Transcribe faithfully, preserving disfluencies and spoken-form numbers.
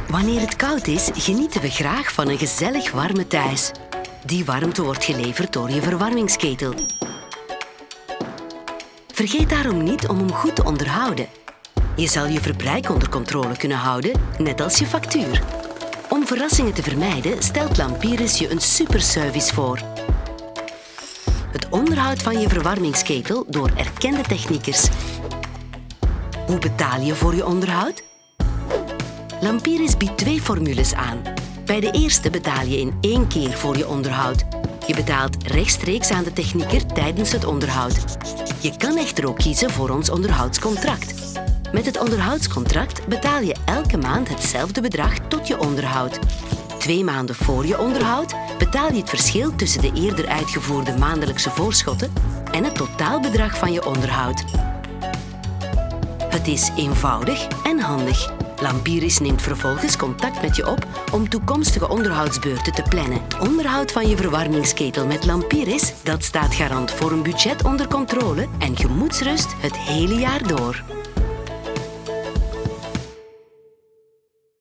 Wanneer het koud is, genieten we graag van een gezellig warme thuis. Die warmte wordt geleverd door je verwarmingsketel. Vergeet daarom niet om hem goed te onderhouden. Je zal je verbruik onder controle kunnen houden, net als je factuur. Om verrassingen te vermijden, stelt Lampiris je een superservice voor. Het onderhoud van je verwarmingsketel door erkende techniekers. Hoe betaal je voor je onderhoud? Lampiris biedt twee formules aan. Bij de eerste betaal je in één keer voor je onderhoud. Je betaalt rechtstreeks aan de technieker tijdens het onderhoud. Je kan echter ook kiezen voor ons onderhoudscontract. Met het onderhoudscontract betaal je elke maand hetzelfde bedrag tot je onderhoud. Twee maanden voor je onderhoud betaal je het verschil tussen de eerder uitgevoerde maandelijkse voorschotten en het totaalbedrag van je onderhoud. Het is eenvoudig en handig. Lampiris neemt vervolgens contact met je op om toekomstige onderhoudsbeurten te plannen. Onderhoud van je verwarmingsketel met Lampiris, dat staat garant voor een budget onder controle en gemoedsrust het hele jaar door.